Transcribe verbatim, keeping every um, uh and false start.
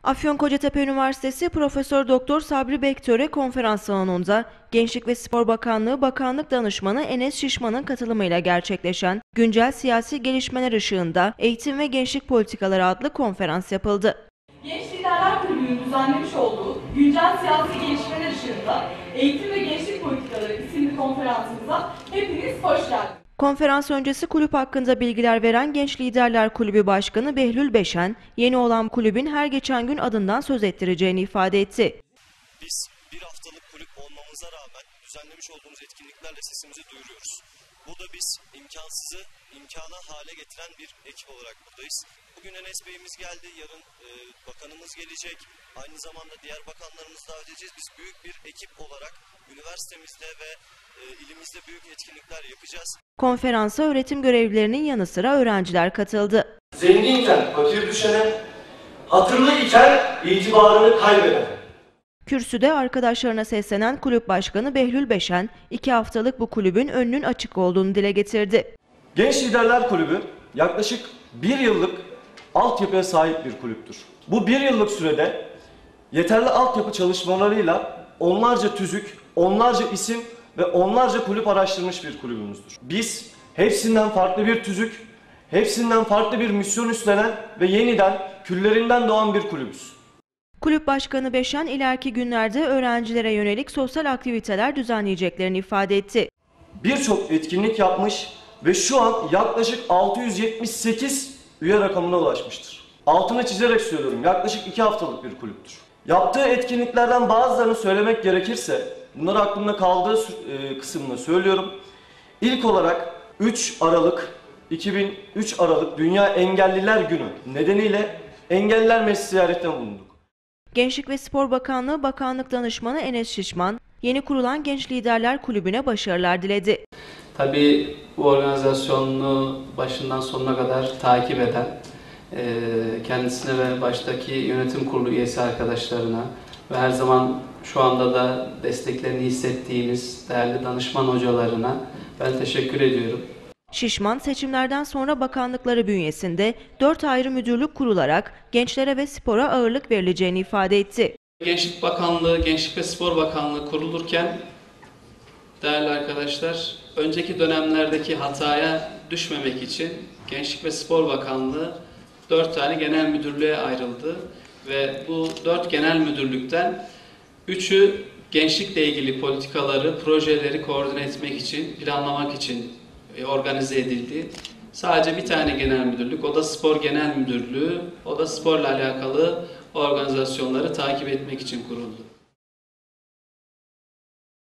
Afyonkarahisar Üniversitesi Profesör Doktor Sabri Bektöre konferans salonunda Gençlik ve Spor Bakanlığı Bakanlık Danışmanı Enes Şişman'ın katılımıyla gerçekleşen güncel siyasi gelişmeler ışığında Eğitim ve Gençlik Politikaları adlı konferans yapıldı. Genç Liderler Kulübü'nün düzenlemiş olduğu güncel siyasi gelişmeler ışığında Eğitim ve Gençlik Politikaları isimli konferansımıza hepiniz hoş geldiniz. Konferans öncesi kulüp hakkında bilgiler veren Genç Liderler Kulübü Başkanı Behlül Beşen, yeni olan kulübün her geçen gün adından söz ettireceğini ifade etti. Biz bir haftalık kulüp olmamıza rağmen düzenlemiş olduğumuz etkinliklerle sesimizi duyuruyoruz. Burada biz imkansızı imkana hale getiren bir ekip olarak buradayız. Bugün Enes Bey'imiz geldi, yarın e, bakanımız gelecek, aynı zamanda diğer bakanlarımızı davet edeceğiz. Biz büyük bir ekip olarak üniversitemizde ve e, ilimizde büyük etkinlikler yapacağız. Konferansa öğretim görevlilerinin yanı sıra öğrenciler katıldı. Zenginken fakir düşene, hatırlı iken itibarını kaybeden. Kürsüde arkadaşlarına seslenen kulüp başkanı Behlül Beşen, iki haftalık bu kulübün önünün açık olduğunu dile getirdi. Genç Liderler Kulübü yaklaşık bir yıllık altyapıya sahip bir kulüptür. Bu bir yıllık sürede yeterli altyapı çalışmalarıyla onlarca tüzük, onlarca isim ve onlarca kulüp araştırmış bir kulübümüzdür. Biz hepsinden farklı bir tüzük, hepsinden farklı bir misyon üstlenen ve yeniden küllerinden doğan bir kulübüz. Kulüp Başkanı Beşen, ileriki günlerde öğrencilere yönelik sosyal aktiviteler düzenleyeceklerini ifade etti. Birçok etkinlik yapmış ve şu an yaklaşık altı yüz yetmiş sekiz üye rakamına ulaşmıştır. Altını çizerek söylüyorum, yaklaşık iki haftalık bir kulüptür. Yaptığı etkinliklerden bazılarını söylemek gerekirse, bunlar aklımda kaldığı kısmını söylüyorum. İlk olarak üç Aralık iki bin üç Aralık Dünya Engelliler Günü nedeniyle Engelliler Meclisi ziyaretine bulunduk. Gençlik ve Spor Bakanlığı Bakanlık Danışmanı Enes Şişman, yeni kurulan Genç Liderler Kulübü'ne başarılar diledi. Tabii bu organizasyonunu başından sonuna kadar takip eden, kendisine ve baştaki yönetim kurulu üyesi arkadaşlarına ve her zaman şu anda da desteklerini hissettiğimiz değerli danışman hocalarına ben teşekkür ediyorum. Şişman, seçimlerden sonra bakanlıkları bünyesinde dört ayrı müdürlük kurularak gençlere ve spora ağırlık verileceğini ifade etti. Gençlik Bakanlığı, Gençlik ve Spor Bakanlığı kurulurken değerli arkadaşlar, önceki dönemlerdeki hataya düşmemek için Gençlik ve Spor Bakanlığı dört tane genel müdürlüğe ayrıldı ve bu dört genel müdürlükten üçü gençlikle ilgili politikaları, projeleri koordine etmek için, planlamak için organize edildi. Sadece bir tane genel müdürlük, o da Spor Genel Müdürlüğü, o da sporla alakalı organizasyonları takip etmek için kuruldu.